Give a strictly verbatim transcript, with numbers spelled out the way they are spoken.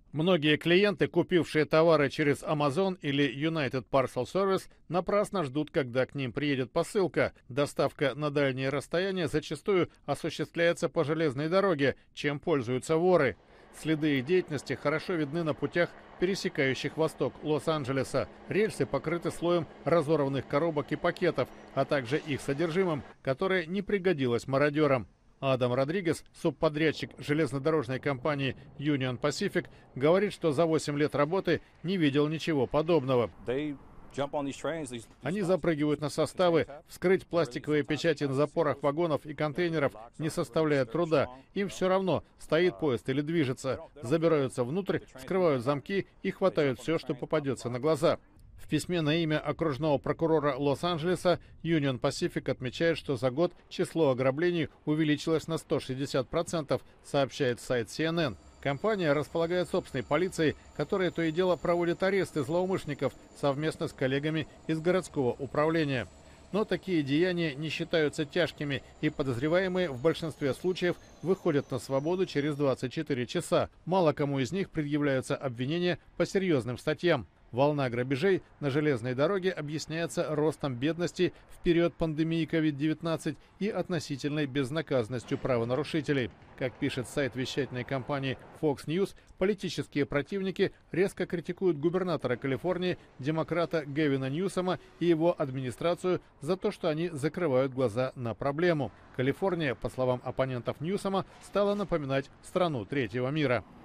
Многие клиенты, купившие товары через Amazon или United Parcel Service, напрасно ждут, когда к ним приедет посылка. Доставка на дальние расстояния зачастую осуществляется по железной дороге, чем пользуются воры. Следы их деятельности хорошо видны на путях, пересекающих восток Лос-Анджелеса. Рельсы покрыты слоем разорванных коробок и пакетов, а также их содержимым, которое не пригодилось мародерам. Адам Родригес, субподрядчик железнодорожной компании Union Pacific, говорит, что за восемь лет работы не видел ничего подобного. Они запрыгивают на составы. Вскрыть пластиковые печати на запорах вагонов и контейнеров не составляет труда. Им все равно, стоит поезд или движется. Забираются внутрь, вскрывают замки и хватают все, что попадется на глаза. В письме на имя окружного прокурора Лос-Анджелеса Union Pacific отмечает, что за год число ограблений увеличилось на сто шестьдесят процентов, сообщает сайт си эн эн. Компания располагает собственной полицией, которая то и дело проводит аресты злоумышленников совместно с коллегами из городского управления. Но такие деяния не считаются тяжкими, и подозреваемые в большинстве случаев выходят на свободу через двадцать четыре часа. Мало кому из них предъявляются обвинения по серьезным статьям. Волна грабежей на железной дороге объясняется ростом бедности в период пандемии ковид девятнадцать и относительной безнаказанностью правонарушителей. Как пишет сайт вещательной компании Fox News, политические противники резко критикуют губернатора Калифорнии, демократа Гэвина Ньюсома и его администрацию за то, что они закрывают глаза на проблему. Калифорния, по словам оппонентов Ньюсома, стала напоминать страну третьего мира.